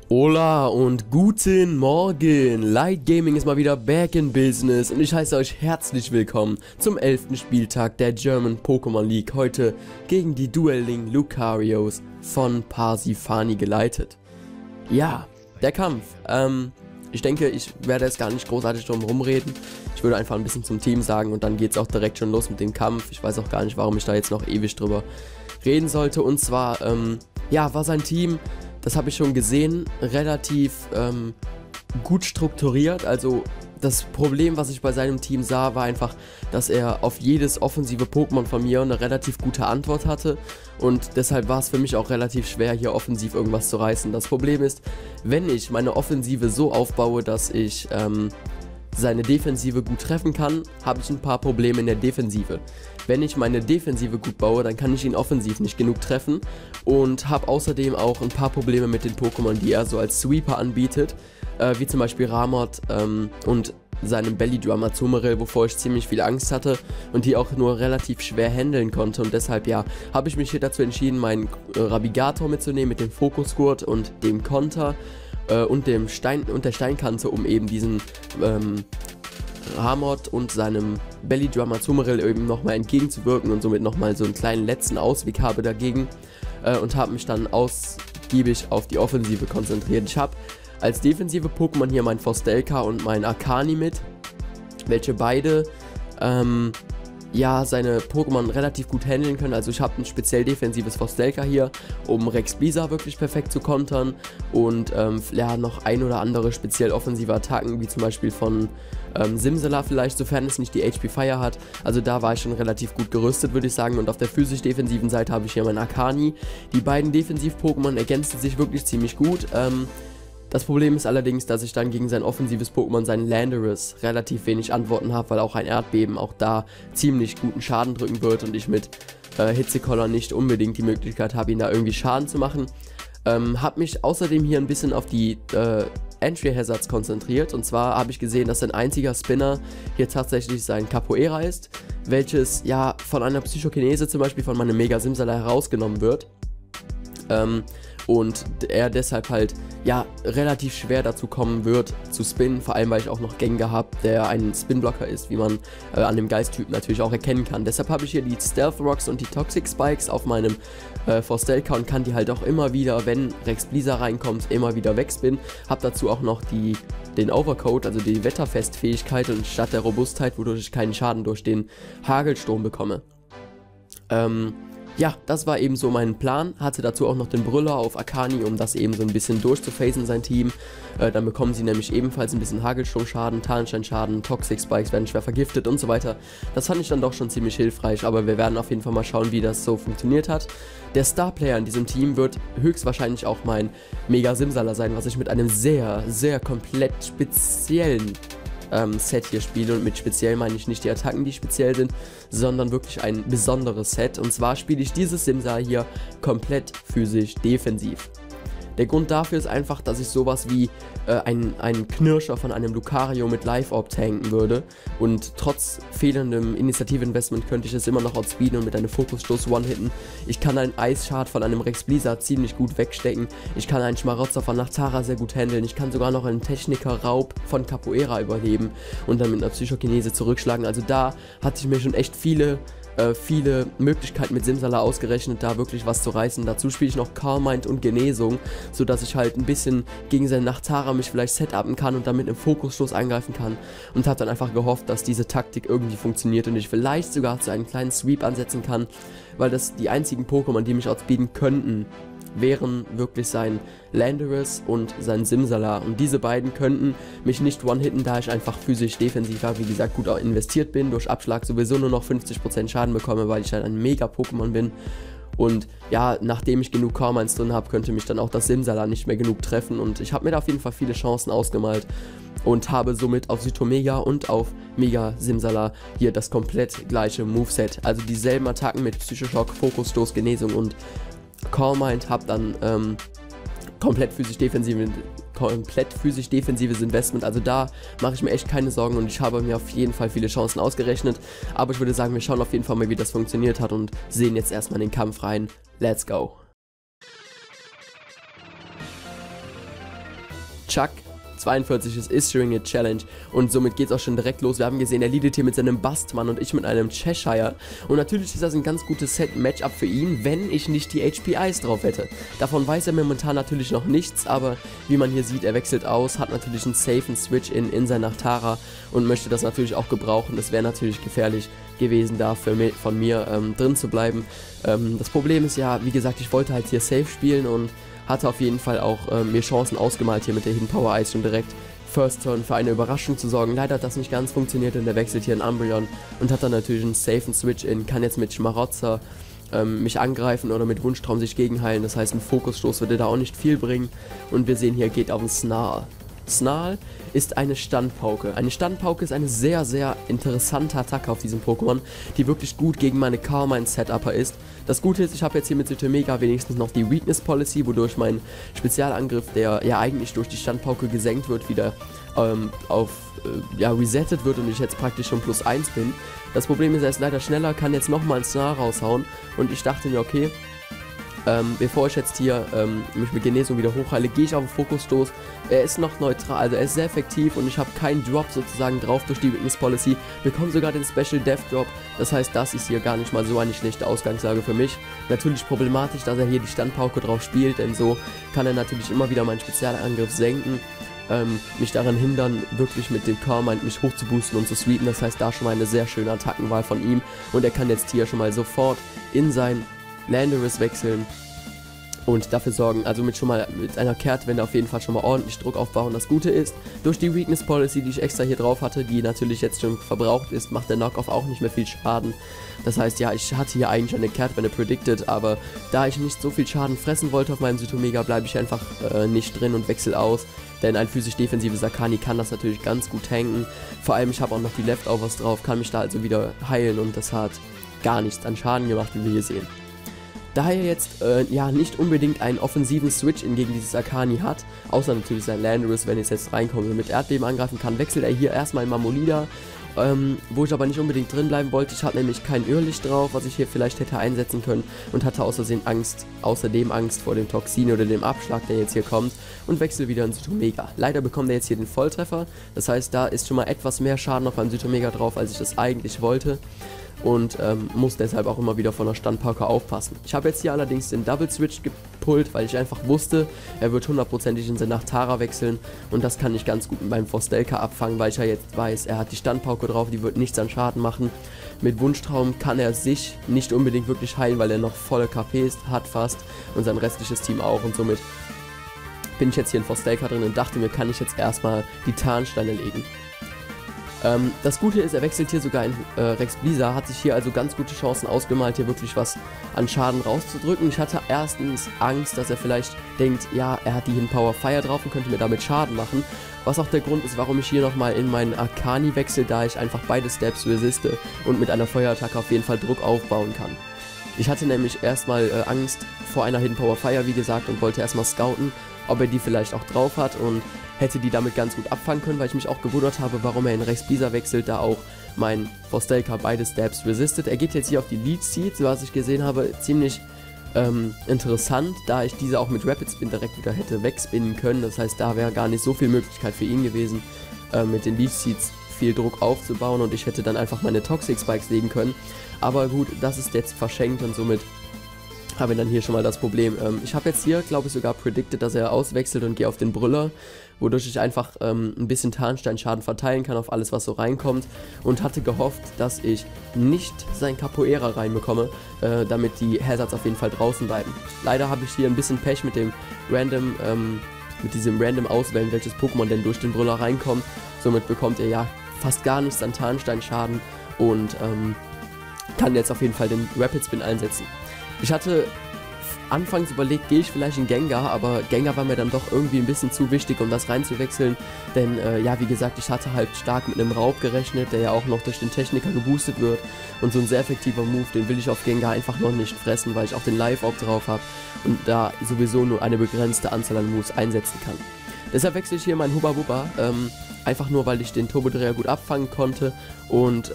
Hola und guten Morgen! Light Gaming ist mal wieder back in business und ich heiße euch herzlich willkommen zum 11. Spieltag der German Pokémon League, heute gegen die Dueling Lucarios von Parsifani geleitet. Ja, der Kampf. Ich denke, ich werde jetzt gar nicht großartig drum rumreden. Ich würde einfach ein bisschen zum Team sagen und dann geht es auch direkt schon los mit dem Kampf. Ich weiß auch gar nicht, warum ich da jetzt noch ewig drüber reden sollte. Und zwar, ja, war sein Team, das habe ich schon gesehen, relativ gut strukturiert. Also das Problem, was ich bei seinem Team sah, war einfach, dass er auf jedes offensive Pokémon von mir eine relativ gute Antwort hatte. Und deshalb war es für mich auch relativ schwer, hier offensiv irgendwas zu reißen. Das Problem ist, wenn ich meine Offensive so aufbaue, dass ich seine Defensive gut treffen kann, habe ich ein paar Probleme in der Defensive. Wenn ich meine Defensive gut baue, dann kann ich ihn offensiv nicht genug treffen und habe außerdem auch ein paar Probleme mit den Pokémon, die er so als Sweeper anbietet, wie zum Beispiel Ramot und seinem Bellydrum Azumarill, wovor ich ziemlich viel Angst hatte und die auch nur relativ schwer handeln konnte, und deshalb, ja, habe ich mich hier dazu entschieden, meinen Rabigator mitzunehmen mit dem Fokusgurt und dem Konter und der Steinkante, um eben diesen Ramot und seinem Bellydrum Azumarill eben nochmal entgegenzuwirken und somit nochmal so einen kleinen letzten Ausweg habe dagegen, und habe mich dann ausgiebig auf die Offensive konzentriert. Ich habe als defensive Pokémon hier mein Forstelka und mein Arcani mit, welche beide ja, seine Pokémon relativ gut handeln können. Also ich habe ein speziell defensives Forstelka hier, um Rex Blizzard wirklich perfekt zu kontern, und ja, noch ein oder andere speziell offensive Attacken, wie zum Beispiel von Simsala vielleicht, sofern es nicht die HP Fire hat. Also da war ich schon relativ gut gerüstet, würde ich sagen. Und auf der physisch-defensiven Seite habe ich hier meinen Arcani. Die beiden Defensiv-Pokémon ergänzen sich wirklich ziemlich gut. Das Problem ist allerdings, dass ich dann gegen sein offensives Pokémon, seinen Landorus, relativ wenig Antworten habe, weil auch ein Erdbeben auch da ziemlich guten Schaden drücken wird und ich mit Hitzekoller nicht unbedingt die Möglichkeit habe, ihn da irgendwie Schaden zu machen. Habe mich außerdem hier ein bisschen auf die Entry Hazards konzentriert, und zwar habe ich gesehen, dass sein einziger Spinner hier tatsächlich sein Capoeira ist, welches ja von einer Psychokinese zum Beispiel von meinem Mega Simsala herausgenommen wird. Und er deshalb halt, ja, relativ schwer dazu kommen wird zu spinnen, vor allem weil ich auch noch Gengar habe, der ein Spinblocker ist, wie man an dem Geisttypen natürlich auch erkennen kann. Deshalb habe ich hier die Stealth Rocks und die Toxic Spikes auf meinem Forstelka und kann die halt auch immer wieder, wenn Rex Blizzard reinkommt, immer wieder wegspinnen. Habe dazu auch noch den Overcoat, also die Wetterfestfähigkeit, und statt der Robustheit, wodurch ich keinen Schaden durch den Hagelsturm bekomme. Ja, das war eben so mein Plan. Hatte dazu auch noch den Brüller auf Arcani, um das eben so ein bisschen durchzuphasen, sein Team. Dann bekommen sie nämlich ebenfalls ein bisschen Hagelsturmschaden, Tarnsteinschaden, Toxic Spikes werden schwer vergiftet und so weiter. Das fand ich dann doch schon ziemlich hilfreich, aber wir werden auf jeden Fall mal schauen, wie das so funktioniert hat. Der Starplayer in diesem Team wird höchstwahrscheinlich auch mein Mega Simsala sein, was ich mit einem sehr, sehr komplett speziellen Set hier spiele, und mit speziell meine ich nicht die Attacken, die speziell sind, sondern wirklich ein besonderes Set. Und zwar spiele ich dieses Simsala hier komplett physisch defensiv. Der Grund dafür ist einfach, dass ich sowas wie einen Knirscher von einem Lucario mit Life-Orb tanken würde, und trotz fehlendem Initiative-Investment könnte ich es immer noch outspeeden und mit einem Fokusstoß one-hitten. Ich kann einen Eisschad von einem Rex Blizzard ziemlich gut wegstecken. Ich kann einen Schmarotzer von Nachtara sehr gut handeln. Ich kann sogar noch einen Techniker-Raub von Capoeira überleben und dann mit einer Psychokinese zurückschlagen. Also da hatte ich mir schon echt viele Möglichkeiten mit Simsala ausgerechnet, da wirklich was zu reißen. Dazu spiele ich noch Calm Mind und Genesung, sodass ich halt ein bisschen gegen seine Nachtara mich vielleicht setupen kann und dann mit einem Fokusstoß eingreifen kann, und habe dann einfach gehofft, dass diese Taktik irgendwie funktioniert und ich vielleicht sogar zu einem kleinen Sweep ansetzen kann, weil das die einzigen Pokémon, die mich outspeeden könnten, wären wirklich sein Landorus und sein Simsala, und diese beiden könnten mich nicht one-hitten, da ich einfach physisch defensiver, wie gesagt, gut auch investiert bin, durch Abschlag sowieso nur noch 50% Schaden bekomme, weil ich halt ein Mega-Pokémon bin. Und ja, nachdem ich genug Calm-Minds drin habe, könnte mich dann auch das Simsala nicht mehr genug treffen, und ich habe mir da auf jeden Fall viele Chancen ausgemalt und habe somit auf Sytomega und auf Mega Simsala hier das komplett gleiche Moveset, also dieselben Attacken mit Psychoschock, Fokusstoß, Genesung und Calm Mind. Habe dann komplett physisch defensives Investment, also da mache ich mir echt keine Sorgen, und ich habe mir auf jeden Fall viele Chancen ausgerechnet, aber ich würde sagen, wir schauen auf jeden Fall mal, wie das funktioniert hat, und sehen jetzt erstmal in den Kampf rein. Let's go! Chuck 42 ist Issuing a Challenge und somit geht es auch schon direkt los. Wir haben gesehen, er leadet hier mit seinem Bastmann und ich mit einem Cheshire und natürlich ist das ein ganz gutes Set-Matchup für ihn, wenn ich nicht die HPIs drauf hätte. Davon weiß er momentan natürlich noch nichts, aber wie man hier sieht, er wechselt aus, hat natürlich einen safen Switch in seiner Tara und möchte das natürlich auch gebrauchen. Das wäre natürlich gefährlich gewesen, da von mir drin zu bleiben. Das Problem ist ja, wie gesagt, ich wollte halt hier safe spielen und hatte auf jeden Fall auch mir Chancen ausgemalt, hier mit der Hidden Power Ice schon direkt First Turn für eine Überraschung zu sorgen. Leider hat das nicht ganz funktioniert, denn der wechselt hier in Umbreon und hat dann natürlich einen safen Switch in, kann jetzt mit Schmarotzer mich angreifen oder mit Wunschtraum sich gegenheilen. Das heißt, ein Fokusstoß würde da auch nicht viel bringen und wir sehen hier, geht auf den Snarl. Snarl ist eine Standpauke. Eine Standpauke ist eine sehr, sehr interessante Attacke auf diesem Pokémon, die wirklich gut gegen meine Carmine-Setupper ist. Das Gute ist, ich habe jetzt hier mit Sütomega wenigstens noch die Weakness Policy, wodurch mein Spezialangriff, der ja eigentlich durch die Standpauke gesenkt wird, wieder resettet wird und ich jetzt praktisch schon +1 bin. Das Problem ist, er ist leider schneller, kann jetzt nochmal ein Snarl raushauen und ich dachte mir, okay, bevor ich jetzt hier mich mit Genesung wieder hochheile, gehe ich auf den Fokusstoß. Er ist noch neutral, also er ist sehr effektiv und ich habe keinen Drop sozusagen drauf durch die Weakness Policy. Bekomme sogar den Special Death Drop, das heißt, das ist hier gar nicht mal so eine schlechte Ausgangslage für mich. Natürlich problematisch, dass er hier die Standpauke drauf spielt, denn so kann er natürlich immer wieder meinen Spezialangriff senken. Mich daran hindern, wirklich mit dem Carmine mich hoch zu boosten und zu sweepen. Das heißt, da schon mal eine sehr schöne Attackenwahl von ihm und er kann jetzt hier schon mal sofort in sein Landorus wechseln und dafür sorgen, also mit einer Kehrtwende auf jeden Fall schon mal ordentlich Druck aufbauen. Das Gute ist, durch die Weakness Policy, die ich extra hier drauf hatte, die natürlich jetzt schon verbraucht ist, macht der Knockoff auch nicht mehr viel Schaden. Das heißt, ja, ich hatte hier eigentlich eine Kehrtwende predicted, aber da ich nicht so viel Schaden fressen wollte auf meinem Sütomega, bleibe ich einfach nicht drin und wechsle aus. Denn ein physisch-defensives Akani kann das natürlich ganz gut tanken. Vor allem, ich habe auch noch die Leftovers drauf, kann mich da also wieder heilen und das hat gar nichts an Schaden gemacht, wie wir hier sehen. Da er jetzt ja nicht unbedingt einen offensiven Switch gegen dieses Akani hat, außer natürlich sein Landorus, wenn es jetzt reinkommt und mit Erdbeben angreifen kann, wechselt er hier erstmal in Mamolida, wo ich aber nicht unbedingt drin bleiben wollte. Ich hatte nämlich kein Irrlicht drauf, was ich hier vielleicht hätte einsetzen können und hatte außerdem Angst vor dem Toxin oder dem Abschlag, der jetzt hier kommt und wechsle wieder in Sütomega. Leider bekommt er jetzt hier den Volltreffer, das heißt, da ist schon mal etwas mehr Schaden auf meinem Sütomega drauf, als ich das eigentlich wollte. Und muss deshalb auch immer wieder von der Standpauke aufpassen. Ich habe jetzt hier allerdings den Double Switch gepullt, weil ich einfach wusste, er wird hundertprozentig in seine Tara wechseln und das kann ich ganz gut mit meinem Forstelka abfangen, weil ich ja jetzt weiß, er hat die Standpauke drauf, die wird nichts an Schaden machen. Mit Wunschtraum kann er sich nicht unbedingt wirklich heilen, weil er noch volle KPs hat fast und sein restliches Team auch und somit bin ich jetzt hier in Forstelka drin und dachte mir, kann ich jetzt erstmal die Tarnsteine legen. Das Gute ist, er wechselt hier sogar in Rex Blizzard, hat sich hier also ganz gute Chancen ausgemalt, hier wirklich was an Schaden rauszudrücken. Ich hatte erstens Angst, dass er vielleicht denkt, ja, er hat die Hidden Power Fire drauf und könnte mir damit Schaden machen. Was auch der Grund ist, warum ich hier nochmal in meinen Akani wechsle, da ich einfach beide Steps resiste und mit einer Feuerattacke auf jeden Fall Druck aufbauen kann. Ich hatte nämlich erstmal Angst vor einer Hidden Power Fire, wie gesagt, und wollte erstmal scouten, ob er die vielleicht auch drauf hat und hätte die damit ganz gut abfangen können, weil ich mich auch gewundert habe, warum er in Rex Blizzard wechselt, da auch mein Forstelka beide Steps resistet. Er geht jetzt hier auf die Leech Seeds, was ich gesehen habe, ziemlich interessant, da ich diese auch mit Rapid Spin direkt wieder hätte wegspinnen können. Das heißt, da wäre gar nicht so viel Möglichkeit für ihn gewesen, mit den Leech Seeds viel Druck aufzubauen und ich hätte dann einfach meine Toxic Spikes legen können. Aber gut, das ist jetzt verschenkt und somit habe ich dann hier schon mal das Problem. Ich habe jetzt hier, glaube ich, sogar predicted, dass er auswechselt und gehe auf den Brüller, wodurch ich einfach ein bisschen Tarnsteinschaden verteilen kann auf alles, was so reinkommt und hatte gehofft, dass ich nicht sein Capoeira reinbekomme, damit die Hazards auf jeden Fall draußen bleiben. Leider habe ich hier ein bisschen Pech mit dem diesem Random Auswählen, welches Pokémon denn durch den Brüller reinkommt. Somit bekommt er ja fast gar nichts an Tarnsteinschaden und kann jetzt auf jeden Fall den Rapid Spin einsetzen. Ich hatte anfangs überlegt, gehe ich vielleicht in Gengar, aber Gengar war mir dann doch irgendwie ein bisschen zu wichtig, um das reinzuwechseln, denn ja, wie gesagt, ich hatte halt stark mit einem Raub gerechnet, der ja auch noch durch den Techniker geboostet wird und so ein sehr effektiver Move, den will ich auf Gengar einfach noch nicht fressen, weil ich auch den Live-Op drauf habe und da sowieso nur eine begrenzte Anzahl an Moves einsetzen kann. Deshalb wechsle ich hier meinen Hubba Bubba, einfach nur, weil ich den Turbodreher gut abfangen konnte und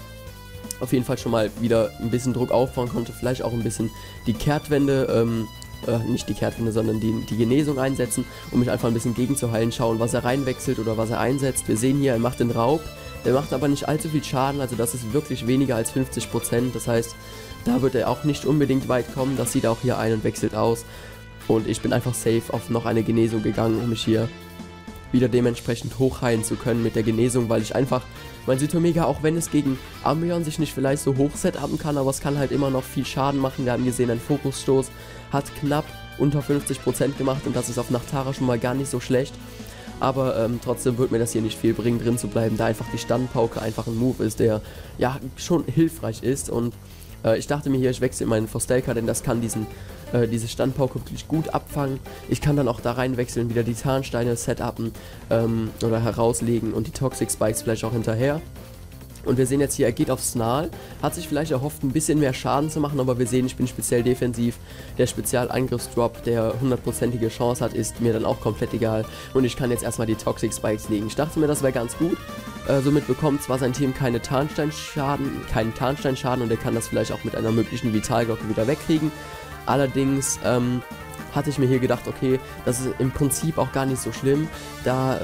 auf jeden Fall schon mal wieder ein bisschen Druck aufbauen konnte, vielleicht auch ein bisschen die Kehrtwende nicht die Kehrtwende, sondern die Genesung einsetzen, um mich einfach ein bisschen gegenzuheilen, schauen, was er reinwechselt oder was er einsetzt. Wir sehen hier, er macht den Raub, der macht aber nicht allzu viel Schaden, also das ist wirklich weniger als 50%, das heißt, da wird er auch nicht unbedingt weit kommen, das sieht auch hier ein und wechselt aus. Und ich bin einfach safe auf noch eine Genesung gegangen, um mich hier wieder dementsprechend hochheilen zu können mit der Genesung, weil ich einfach mein Sytomega, auch wenn es gegen Umbreon sich nicht vielleicht so hoch setupen kann, aber es kann halt immer noch viel Schaden machen. Wir haben gesehen, ein Fokusstoß hat knapp unter 50% gemacht und das ist auf Nachtara schon mal gar nicht so schlecht. Aber trotzdem wird mir das hier nicht viel bringen, drin zu bleiben, da einfach die Standpauke einfach ein Move ist, der ja schon hilfreich ist. Und ich dachte mir hier, ich wechsle meinen Forstelka, denn das kann diese Standpauke wirklich gut abfangen. Ich kann dann auch da reinwechseln, wieder die Tarnsteine setupen oder herauslegen und die Toxic Spikes vielleicht auch hinterher. Und wir sehen jetzt hier, er geht auf Snarl, hat sich vielleicht erhofft, ein bisschen mehr Schaden zu machen, aber wir sehen, ich bin speziell defensiv. Der Spezialangriffsdrop, der 100%ige Chance hat, ist mir dann auch komplett egal. Und ich kann jetzt erstmal die Toxic Spikes legen. Ich dachte mir, das wäre ganz gut. Somit bekommt zwar sein Team keinen Tarnsteinschaden und er kann das vielleicht auch mit einer möglichen Vitalglocke wieder wegkriegen. Allerdings hatte ich mir hier gedacht, okay, das ist im Prinzip auch gar nicht so schlimm, da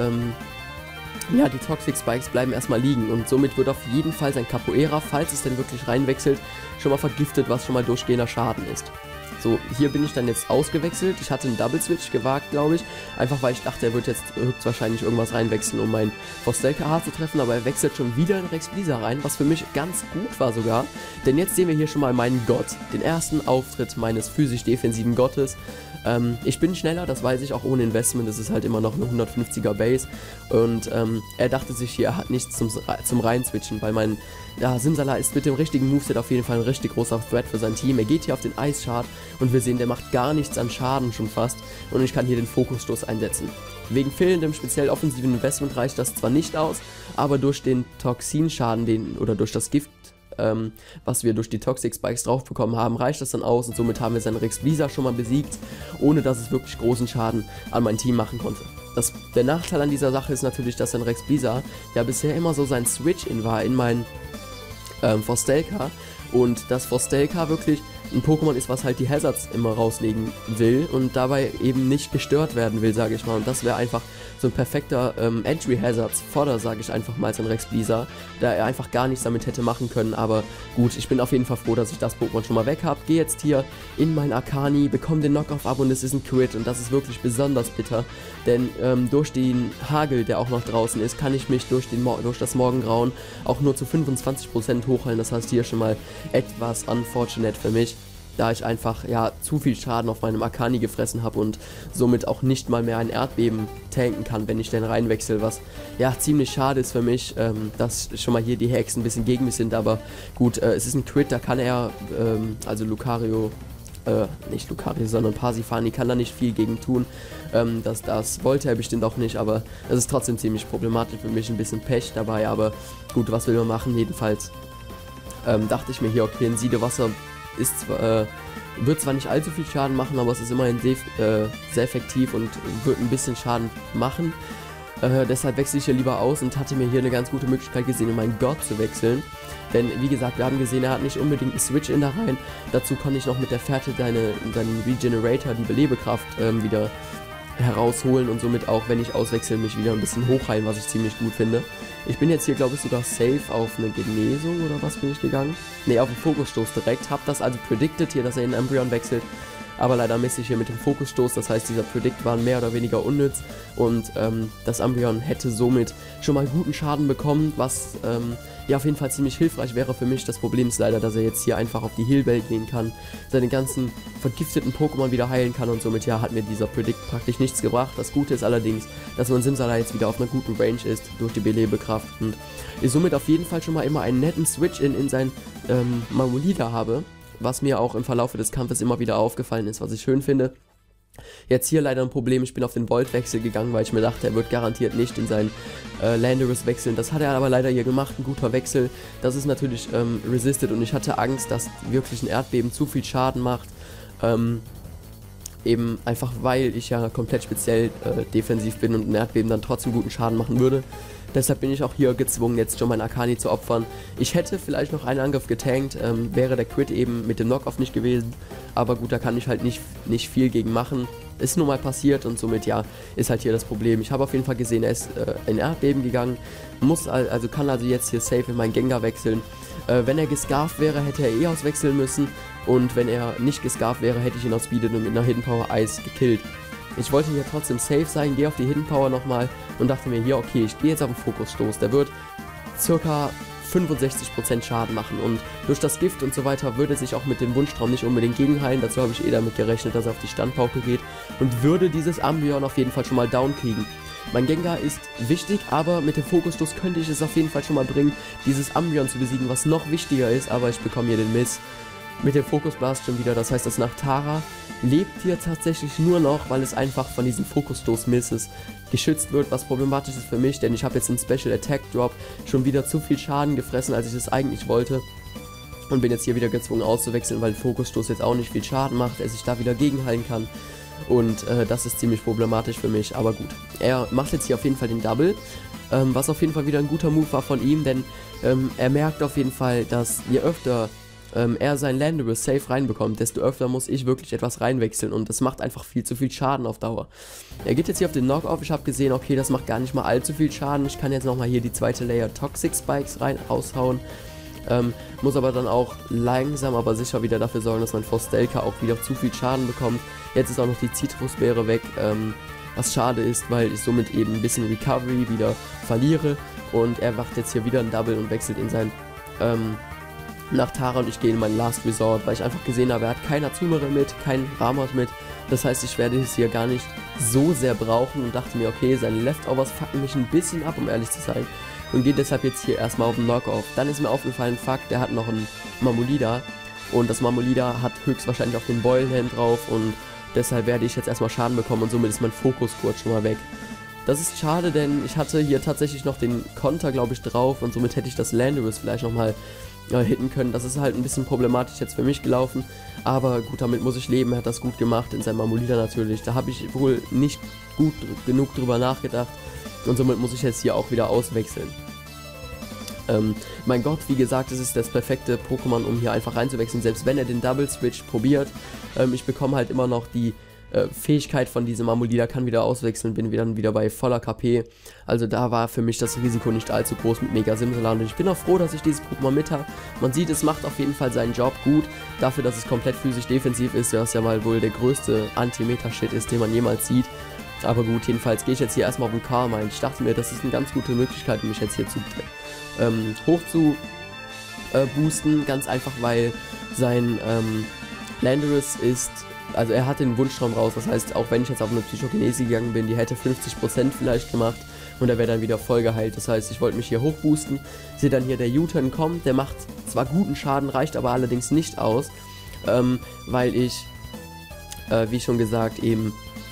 ja, die Toxic Spikes bleiben erstmal liegen und somit wird auf jeden Fall sein Capoeira, falls es denn wirklich reinwechselt, schon mal vergiftet, was schon mal durchgehender Schaden ist. So, hier bin ich dann jetzt ausgewechselt. Ich hatte einen Double Switch gewagt, glaube ich. Einfach weil ich dachte, er wird jetzt höchstwahrscheinlich irgendwas reinwechseln, um meinen Forstelka hart zu treffen. Aber er wechselt schon wieder in Rex Blizzard rein, was für mich ganz gut war sogar. Denn jetzt sehen wir hier schon mal meinen Gott. Den ersten Auftritt meines physisch-defensiven Gottes. Ich bin schneller, das weiß ich auch ohne Investment. Das ist halt immer noch eine 150er Base. Und er dachte sich hier, er hat nichts zum Reinswitchen, weil mein Simsala ist mit dem richtigen Moveset auf jeden Fall ein richtig großer Threat für sein Team. Er geht hier auf den Eisschart und wir sehen, der macht gar nichts an Schaden schon fast. Und ich kann hier den Fokusstoß einsetzen. Wegen fehlendem speziell offensiven Investment reicht das zwar nicht aus, aber durch den Toxinschaden, oder durch das Gift, was wir durch die Toxic Spikes drauf bekommen haben, reicht das dann aus und somit haben wir seinen Rex Blizzard schon mal besiegt, ohne dass es wirklich großen Schaden an mein Team machen konnte. Der Nachteil an dieser Sache ist natürlich, dass sein Rex Blizzard ja bisher immer so sein Switch-In war in meinen Forstelka und das Forstelka wirklich ein Pokémon ist, was halt die Hazards immer rauslegen will und dabei eben nicht gestört werden will, sage ich mal. Und das wäre einfach so ein perfekter Entry-Hazards-Fodder, sage ich einfach mal, als ein Rex Blizzard, da er einfach gar nichts damit hätte machen können. Aber gut, ich bin auf jeden Fall froh, dass ich das Pokémon schon mal weg habe. Gehe jetzt hier in mein Arcani, bekomme den Knockoff ab und es ist ein Crit und das ist wirklich besonders bitter, denn durch den Hagel, der auch noch draußen ist, kann ich mich durch das Morgengrauen auch nur zu 25% hochheilen. Das heißt hier schon mal etwas unfortunate für mich, da ich einfach ja zu viel Schaden auf meinem Arcani gefressen habe und somit auch nicht mal mehr ein Erdbeben tanken kann, wenn ich den reinwechsel, was ja ziemlich schade ist für mich, dass schon mal hier die Hacks ein bisschen gegen mich sind, aber gut, es ist ein Crit, da kann er, also Lucario, nicht Lucario, sondern Pasifani kann da nicht viel gegen tun, das wollte er bestimmt auch nicht, aber das ist trotzdem ziemlich problematisch für mich, ein bisschen Pech dabei, aber gut, was will man machen, jedenfalls dachte ich mir hier, okay, ein Siedewasser wird zwar nicht allzu viel Schaden machen, aber es ist immerhin sehr effektiv und wird ein bisschen Schaden machen. Deshalb wechsle ich hier lieber aus und hatte mir hier eine ganz gute Möglichkeit gesehen, um meinen Gott zu wechseln. Denn wie gesagt, wir haben gesehen, er hat nicht unbedingt einen Switch in da rein. Dazu konnte ich noch mit der Fährte seinen Regenerator, die Belebekraft, wieder herausholen und somit auch, wenn ich auswechsel, mich wieder ein bisschen hochheilen, was ich ziemlich gut finde. Ich bin jetzt hier, glaube ich, sogar safe auf eine Genesung oder was bin ich gegangen? Ne, auf den Fokusstoß direkt. Hab das also predicted hier, dass er in Umbreon wechselt. Aber leider misse ich hier mit dem Fokusstoß, das heißt, dieser Predict war mehr oder weniger unnütz und das Umbreon hätte somit schon mal guten Schaden bekommen, was ja auf jeden Fall ziemlich hilfreich wäre für mich. Das Problem ist leider, dass er jetzt hier einfach auf die Heal-Bell gehen kann, seine ganzen vergifteten Pokémon wieder heilen kann und somit ja hat mir dieser Predict praktisch nichts gebracht. Das Gute ist allerdings, dass mein Simsala jetzt wieder auf einer guten Range ist durch die Belebekraft und ich somit auf jeden Fall schon mal immer einen netten Switch-In in sein Mamolida habe, was mir auch im Verlauf des Kampfes immer wieder aufgefallen ist, was ich schön finde. Jetzt hier leider ein Problem, ich bin auf den Volt-Wechsel gegangen, weil ich mir dachte, er wird garantiert nicht in seinen Landorus wechseln. Das hat er aber leider hier gemacht, ein guter Wechsel. Das ist natürlich resisted und ich hatte Angst, dass wirklich ein Erdbeben zu viel Schaden macht. Eben einfach, weil ich ja komplett speziell defensiv bin und ein Erdbeben dann trotzdem guten Schaden machen würde. Deshalb bin ich auch hier gezwungen, jetzt schon meinen Akani zu opfern. Ich hätte vielleicht noch einen Angriff getankt, wäre der Crit eben mit dem Knock-Off nicht gewesen. Aber gut, da kann ich halt nicht viel gegen machen. Ist nun mal passiert und somit, ja, ist halt hier das Problem. Ich habe auf jeden Fall gesehen, er ist in Erdbeben gegangen, kann also jetzt hier safe in meinen Gengar wechseln. Wenn er gescarft wäre, hätte er eh auswechseln müssen. Und wenn er nicht gescarft wäre, hätte ich ihn aus Speed und mit einer Hidden Power Eis gekillt. Ich wollte hier trotzdem safe sein, gehe auf die Hidden Power nochmal und dachte mir hier, okay, ich gehe jetzt auf den Fokusstoß. Der wird circa 65% Schaden machen und durch das Gift und so weiter würde sich auch mit dem Wunschtraum nicht unbedingt gegenheilen. Dazu habe ich eh damit gerechnet, dass er auf die Standpauke geht und würde dieses Umbreon auf jeden Fall schon mal down kriegen. Mein Gengar ist wichtig, aber mit dem Fokusstoß könnte ich es auf jeden Fall schon mal bringen, dieses Umbreon zu besiegen, was noch wichtiger ist, aber ich bekomme hier den Miss. Mit dem Focus Blast schon wieder, das heißt, das Nachtara lebt hier tatsächlich nur noch, weil es einfach von diesen Fokusstoß-Misses geschützt wird, was problematisch ist für mich, denn ich habe jetzt im Special Attack Drop schon wieder zu viel Schaden gefressen, als ich es eigentlich wollte und bin jetzt hier wieder gezwungen auszuwechseln, weil Fokusstoß jetzt auch nicht viel Schaden macht, er sich da wieder gegenheilen kann und das ist ziemlich problematisch für mich, aber gut. Er macht jetzt hier auf jeden Fall den Double, was auf jeden Fall wieder ein guter Move war von ihm, denn er merkt auf jeden Fall, dass je öfter er sein Landorus safe reinbekommt, desto öfter muss ich wirklich etwas reinwechseln und das macht einfach viel zu viel Schaden auf Dauer. Er geht jetzt hier auf den Knock-Off, ich habe gesehen, okay, das macht gar nicht mal allzu viel Schaden, ich kann jetzt nochmal hier die zweite Layer Toxic Spikes raushauen, muss aber dann auch langsam aber sicher wieder dafür sorgen, dass mein Forstelka auch wieder zu viel Schaden bekommt. Jetzt ist auch noch die Zitrusbeere weg, was schade ist, weil ich somit eben ein bisschen Recovery wieder verliere und er macht jetzt hier wieder ein Double und wechselt in sein Nachtara und ich gehe in meinen Last Resort, weil ich einfach gesehen habe, er hat kein Azumarill mit, kein Ramot mit. Das heißt, ich werde es hier gar nicht so sehr brauchen und dachte mir, okay, seine Leftovers fucken mich ein bisschen ab, um ehrlich zu sein. Und gehe deshalb jetzt hier erstmal auf den Knock-Off. Dann ist mir aufgefallen, fuck, der hat noch einen Mamolida. Und das Mamolida hat höchstwahrscheinlich auch den Beulenhelm drauf und deshalb werde ich jetzt erstmal Schaden bekommen und somit ist mein Fokus kurz schon mal weg. Das ist schade, denn ich hatte hier tatsächlich noch den Konter, glaube ich, drauf und somit hätte ich das Landorus vielleicht nochmal hitten können. Das ist halt ein bisschen problematisch jetzt für mich gelaufen, aber gut, damit muss ich leben. Er hat das gut gemacht in seinem Mamolida natürlich. Da habe ich wohl nicht gut genug drüber nachgedacht und somit muss ich jetzt hier auch wieder auswechseln. Mein Gott, wie gesagt, es ist das perfekte Pokémon, um hier einfach reinzuwechseln, selbst wenn er den Double Switch probiert. Ich bekomme halt immer noch die Fähigkeit von diesem Mamolida, kann wieder auswechseln, bin dann wieder bei voller KP. Also da war für mich das Risiko nicht allzu groß mit Mega Simsaland und ich bin auch froh, dass ich dieses Pokémon mit habe. Man sieht, es macht auf jeden Fall seinen Job gut, dafür, dass es komplett physisch defensiv ist, was ja mal wohl der größte Anti-Meta-Shit ist, den man jemals sieht. Aber gut, jedenfalls gehe ich jetzt hier erstmal auf den Carmine. Ich dachte mir, das ist eine ganz gute Möglichkeit, mich jetzt hier zu hoch zu boosten, ganz einfach, weil sein Landorus ist, also er hat den Wunschtraum raus, das heißt, auch wenn ich jetzt auf eine Psychokinese gegangen bin, die hätte 50% vielleicht gemacht und er wäre dann wieder voll geheilt, das heißt, ich wollte mich hier hoch boosten, sehe dann hier, der U-Turn kommt, der macht zwar guten Schaden, reicht aber allerdings nicht aus, weil ich, wie schon gesagt, eben,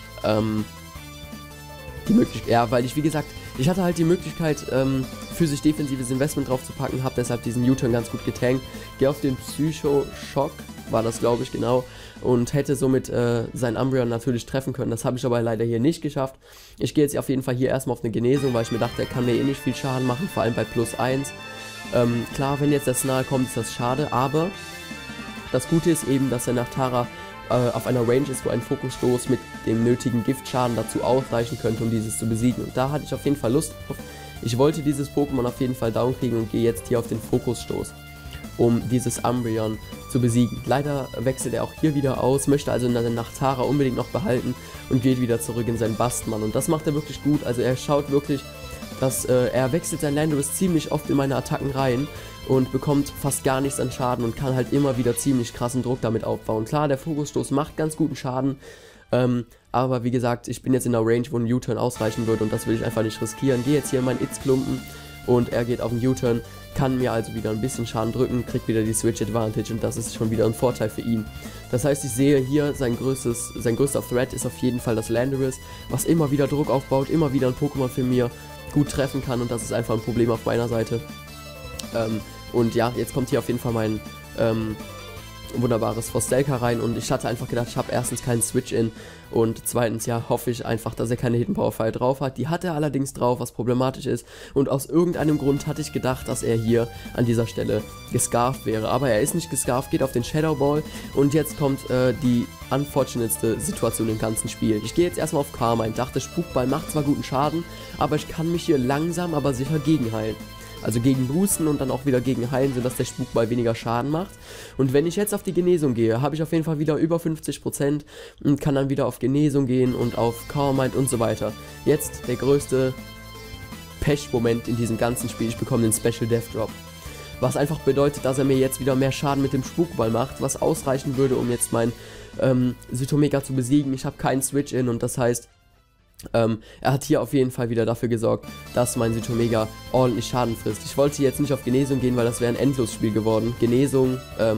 weil ich, wie gesagt, ich hatte halt die Möglichkeit, physisch defensives Investment drauf zu packen, habe deshalb diesen U-Turn ganz gut getankt, gehe auf den Psycho-Schock, war das glaube ich genau, und hätte somit sein Umbreon natürlich treffen können, das habe ich aber leider hier nicht geschafft. Ich gehe jetzt auf jeden Fall hier erstmal auf eine Genesung, weil ich mir dachte, er kann mir eh nicht viel Schaden machen, vor allem bei plus 1. Klar, wenn jetzt das nahe kommt, ist das schade, aber das Gute ist eben, dass er nach Tara auf einer Range ist, wo ein Fokusstoß mit dem nötigen Giftschaden dazu ausreichen könnte, um dieses zu besiegen. Und da hatte ich auf jeden Fall Lust drauf. Ich wollte dieses Pokémon auf jeden Fall down kriegen und gehe jetzt hier auf den Fokusstoß, um dieses Umbreon zu besiegen. Leider wechselt er auch hier wieder aus, möchte also Nachtara unbedingt noch behalten und geht wieder zurück in seinen Bastmann. Und das macht er wirklich gut, also er schaut wirklich, dass er wechselt sein Landorus ziemlich oft in meine Attacken rein und bekommt fast gar nichts an Schaden und kann halt immer wieder ziemlich krassen Druck damit aufbauen. Klar, der Fokusstoß macht ganz guten Schaden, aber wie gesagt, ich bin jetzt in einer Range, wo ein U-Turn ausreichen würde und das will ich einfach nicht riskieren. Gehe jetzt hier in meinen Itz-Klumpen und er geht auf den U-Turn, kann mir also wieder ein bisschen Schaden drücken, kriegt wieder die Switch Advantage und das ist schon wieder ein Vorteil für ihn. Das heißt, ich sehe hier, sein größter Threat ist auf jeden Fall das Landorus, was immer wieder Druck aufbaut, immer wieder ein Pokémon für mir gut treffen kann und das ist einfach ein Problem auf meiner Seite. Und ja, jetzt kommt hier auf jeden Fall mein wunderbares Frostelka rein und ich hatte einfach gedacht, ich habe erstens keinen Switch-In und zweitens, ja, hoffe ich einfach, dass er keine Hidden Power Fire drauf hat. Die hat er allerdings drauf, was problematisch ist und aus irgendeinem Grund hatte ich gedacht, dass er hier an dieser Stelle gescarft wäre, aber er ist nicht gescarft, geht auf den Shadow Ball und jetzt kommt die unfortunateste Situation im ganzen Spiel. Ich gehe jetzt erstmal auf Carmine, dachte, Spukball macht zwar guten Schaden, aber ich kann mich hier langsam, aber sicher gegenheilen. Also gegen Boosten und dann auch wieder gegen Heilen, sodass der Spukball weniger Schaden macht. Und wenn ich jetzt auf die Genesung gehe, habe ich auf jeden Fall wieder über 50% und kann dann wieder auf Genesung gehen und auf Carmine und so weiter. Jetzt der größte Pech-Moment in diesem ganzen Spiel. Ich bekomme den Special Death Drop. Was einfach bedeutet, dass er mir jetzt wieder mehr Schaden mit dem Spukball macht, was ausreichen würde, um jetzt mein Zytomega zu besiegen. Ich habe keinen Switch-In und das heißt, er hat hier auf jeden Fall wieder dafür gesorgt, dass mein Zytomega ordentlich Schaden frisst. Ich wollte jetzt nicht auf Genesung gehen, weil das wäre ein Endlosspiel geworden. Genesung,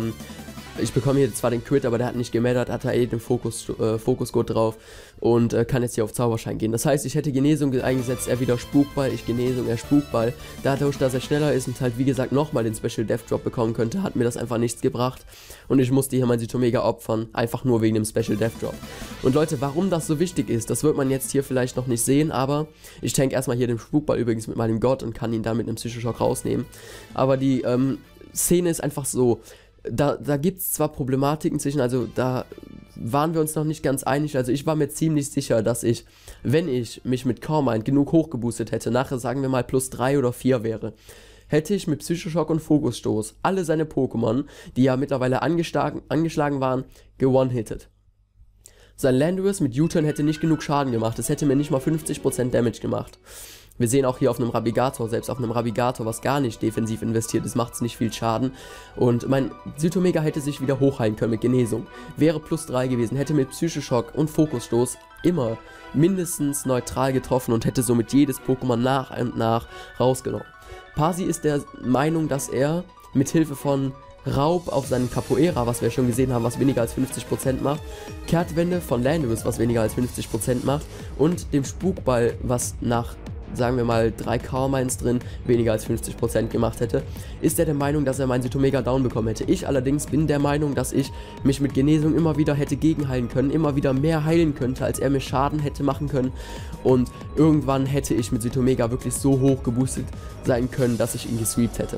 ich bekomme hier zwar den Crit, aber der hat nicht gemattert, hat er den Fokusgurt drauf und kann jetzt hier auf Zauberschein gehen. Das heißt, ich hätte Genesung eingesetzt, er wieder Spukball, ich Genesung, er Spukball. Dadurch, dass er schneller ist und halt wie gesagt nochmal den Special Death Drop bekommen könnte, hat mir das einfach nichts gebracht. Und ich musste hier mein Zytomega opfern, einfach nur wegen dem Special Death Drop. Und Leute, warum das so wichtig ist, das wird man jetzt hier vielleicht noch nicht sehen, aber ich tank erstmal hier den Spukball übrigens mit meinem Gott und kann ihn dann mit einem Psychoschock rausnehmen. Aber die Szene ist einfach so. Da gibt es zwar Problematiken zwischen, also da waren wir uns noch nicht ganz einig, also ich war mir ziemlich sicher, dass ich, wenn ich mich mit Carmine genug hochgeboostet hätte, nachher sagen wir mal plus 3 oder 4 wäre, hätte ich mit Psychoschock und Fokusstoß alle seine Pokémon, die ja mittlerweile angeschlagen waren, ge-one-hitted. Sein Landorus mit U-Turn hätte nicht genug Schaden gemacht, es hätte mir nicht mal 50% Damage gemacht. Wir sehen auch hier auf einem Rabigator, selbst auf einem Rabigator, was gar nicht defensiv investiert ist, macht es nicht viel Schaden. Und mein Zytomega hätte sich wieder hochheilen können mit Genesung. Wäre plus 3 gewesen, hätte mit Psychoschock und Fokusstoß immer mindestens neutral getroffen und hätte somit jedes Pokémon nach und nach rausgenommen. Pasi ist der Meinung, dass er mit Hilfe von Raub auf seinen Capoeira, was wir schon gesehen haben, was weniger als 50% macht, Kehrtwende von Landorus, was weniger als 50% macht und dem Spukball, was nach, sagen wir mal, 3 Carmines drin weniger als 50% gemacht hätte, ist er der Meinung, dass er mein Zytomega down bekommen hätte. Ich allerdings bin der Meinung, dass ich mich mit Genesung immer wieder hätte gegenheilen können, immer wieder mehr heilen könnte, als er mir Schaden hätte machen können und irgendwann hätte ich mit Zytomega wirklich so hoch geboostet sein können, dass ich ihn gesweept hätte.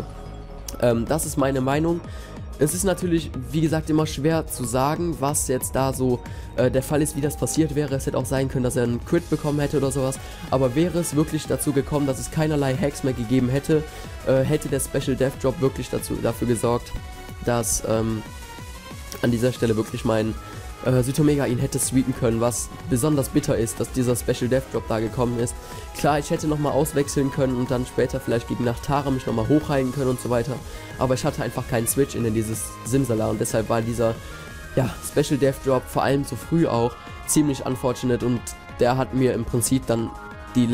Das ist meine Meinung. Es ist natürlich, wie gesagt, immer schwer zu sagen, was jetzt da so der Fall ist, wie das passiert wäre. Es hätte auch sein können, dass er einen Crit bekommen hätte oder sowas. Aber wäre es wirklich dazu gekommen, dass es keinerlei Hacks mehr gegeben hätte, hätte der Special Death Drop wirklich dafür gesorgt, dass an dieser Stelle wirklich mein Zytomega ihn hätte sweepen können, was besonders bitter ist, dass dieser Special Death Drop da gekommen ist. Klar, ich hätte nochmal auswechseln können und dann später vielleicht gegen Nachtara mich nochmal hochheilen können und so weiter, aber ich hatte einfach keinen Switch in dieses Simsala und deshalb war dieser, ja, Special Death Drop vor allem zu früh auch ziemlich unfortunate und der hat mir im Prinzip dann die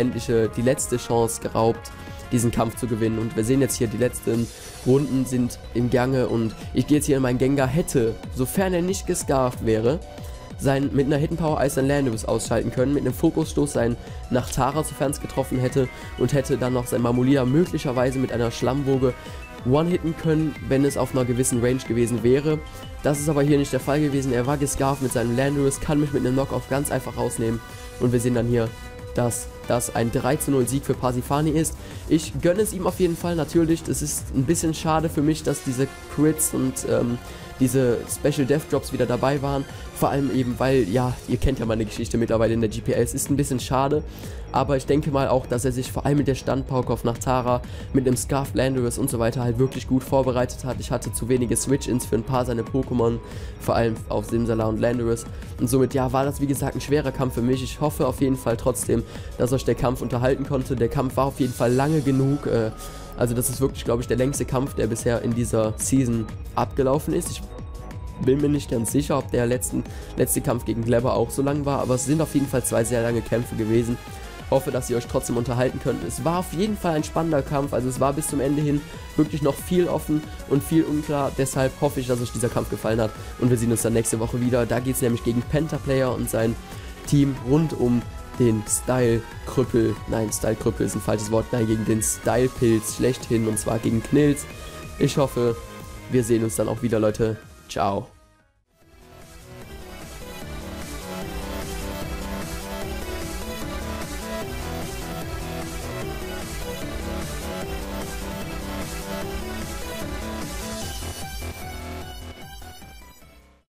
letzte Chance geraubt, diesen Kampf zu gewinnen. Und wir sehen jetzt hier, die letzten Runden sind im Gange und ich gehe jetzt hier in meinen Gengar, hätte, sofern er nicht gescarft wäre, mit einer Hidden Power Ice sein Landorus ausschalten können, mit einem Fokusstoß sein Nachtara, sofern es getroffen hätte, und hätte dann noch sein Marmolida möglicherweise mit einer Schlammwoge one-hitten können, wenn es auf einer gewissen Range gewesen wäre. Das ist aber hier nicht der Fall gewesen. Er war gescarft mit seinem Landorus, kann mich mit einem Knockoff ganz einfach rausnehmen und wir sehen dann hier, dass das ein 3:0 Sieg für Pasifani ist. Ich gönne es ihm auf jeden Fall, natürlich. Es ist ein bisschen schade für mich, dass diese Crits und diese Special Death Drops wieder dabei waren. Vor allem eben, weil, ja, ihr kennt ja meine Geschichte mittlerweile in der GPL. Es ist ein bisschen schade, aber ich denke mal auch, dass er sich vor allem mit der Standpauke auf Nachtara, mit dem Scarf Landorus und so weiter halt wirklich gut vorbereitet hat. Ich hatte zu wenige Switch-Ins für ein paar seiner Pokémon, vor allem auf Simsala und Landorus. Und somit, ja, war das wie gesagt ein schwerer Kampf für mich. Ich hoffe auf jeden Fall trotzdem, dass euch der Kampf unterhalten konnte. Der Kampf war auf jeden Fall lange genug. Also das ist wirklich, glaube ich, der längste Kampf, der bisher in dieser Season abgelaufen ist. Ich bin mir nicht ganz sicher, ob der letzte Kampf gegen Glebber auch so lang war, aber es sind auf jeden Fall 2 sehr lange Kämpfe gewesen. Hoffe, dass ihr euch trotzdem unterhalten könnt. Es war auf jeden Fall ein spannender Kampf, also es war bis zum Ende hin wirklich noch viel offen und viel unklar. Deshalb hoffe ich, dass euch dieser Kampf gefallen hat und wir sehen uns dann nächste Woche wieder. Da geht es nämlich gegen Pentaplayer und sein Team rund um den Style-Krüppel, nein, Style-Krüppel ist ein falsches Wort, nein, gegen den Style-Pilz schlechthin und zwar gegen Knills. Ich hoffe, wir sehen uns dann auch wieder, Leute. Ciao.